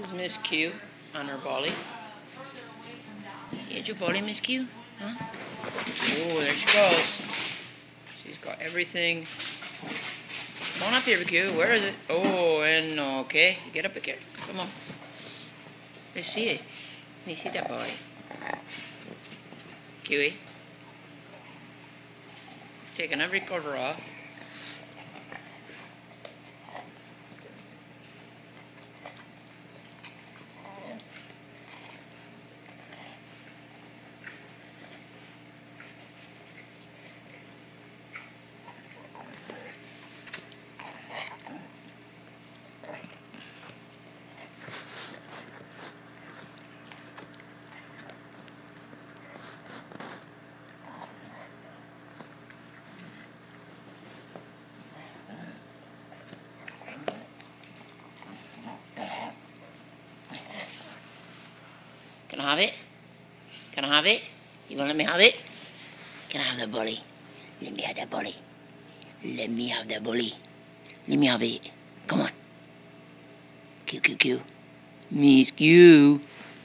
This is Miss Q on her bolly. Here's your bolly, Miss Q. Huh? Oh, there she goes. She's got everything. Come on up here, Q. Where is it? Oh, and okay. Get up here. Come on. Let's see it. Let me see that bolly. Q. Taking every cover off. Can I have it? Can I have it? You gonna let me have it? Can I have the bolly? Let me have that bolly. Let me have that bolly. Let me have it. Come on. Q, Q, Q. Miss Q.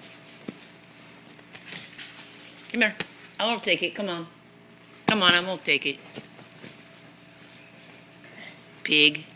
Come here. I won't take it. Come on. Come on, I won't take it. Pig.